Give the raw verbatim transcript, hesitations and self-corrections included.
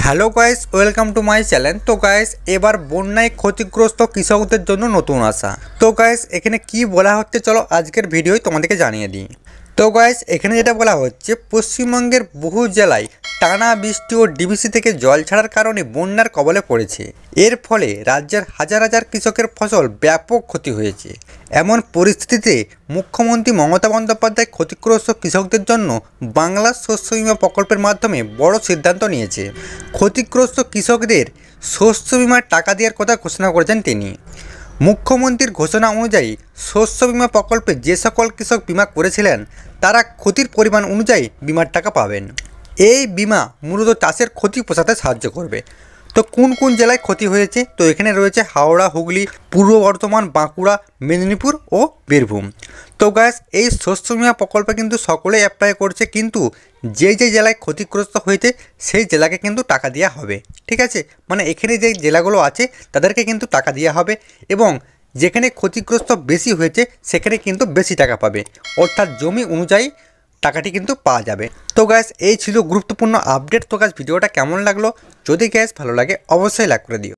Hello guys, welcome to my channel. তো guys, এবার বন্যায় ক্ষতিগ্রস্ত কৃষকদের জন্য নতুন আশা। তো গাইস, এখানে কি বলা হচ্ছে চলো আজকের ভিডিওয় তোমাদেরকে জানিয়ে দিই। তো গাইস, এখানে যেটা বলা হচ্ছে, পশ্চিমবঙ্গের বহু জেলায় টানা বৃষ্টি ও ডিবিসি থেকে জল ছাড়ার কারণে বন্যার কবলে পড়েছে। এর ফলে রাজ্যের হাজার হাজার কৃষকের ফসল ব্যাপক ক্ষতি হয়েছে। এমন পরিস্থিতিতে মুখ্যমন্ত্রী মমতা বন্দ্যোপাধ্যায় ক্ষতিগ্রস্ত কৃষকদের জন্য বাংলা শস্য বীমা প্রকল্পের মাধ্যমে বড় সিদ্ধান্ত নিয়েছে। ক্ষতিগ্রস্ত কৃষকদের শস্য বীমার টাকা দেওয়ার কথা ঘোষণা করেছেন তিনি। মুখ্যমন্ত্রীর ঘোষণা অনুযায়ী শস্য বীমা প্রকল্পে যে সকল কৃষক বীমা করেছিলেন তারা ক্ষতির পরিমাণ অনুযায়ী বিমার টাকা পাবেন। এই বিমা মূলত চাষের ক্ষতি পোষাতে সাহায্য করবে। তো কোন কোন জেলায় ক্ষতি হয়েছে? তো এখানে রয়েছে হাওড়া, হুগলি, পূর্ব বর্ধমান, বাঁকুড়া, মেদিনীপুর ও বীরভূম। তো গ্যাস, এই শস্য বীমা প্রকল্পে কিন্তু সকলেই অ্যাপ্লাই করছে, কিন্তু যে যে জেলায় ক্ষতিগ্রস্ত হয়েছে সেই জেলাকে কিন্তু টাকা দেওয়া হবে। ঠিক আছে, মানে এখানে যে জেলাগুলো আছে তাদেরকে কিন্তু টাকা দেওয়া হবে, এবং যেখানে ক্ষতিগ্রস্ত বেশি হয়েছে সেখানে কিন্তু বেশি টাকা পাবে, অর্থাৎ জমি অনুযায়ী টাকাটি কিন্তু পাওয়া যাবে। তো গ্যাস, এই ছিল গুরুত্বপূর্ণ আপডেট। তো গ্যাস, ভিডিওটা কেমন লাগলো? যদি গ্যাস ভালো লাগে অবশ্যই লাইক করে দিও।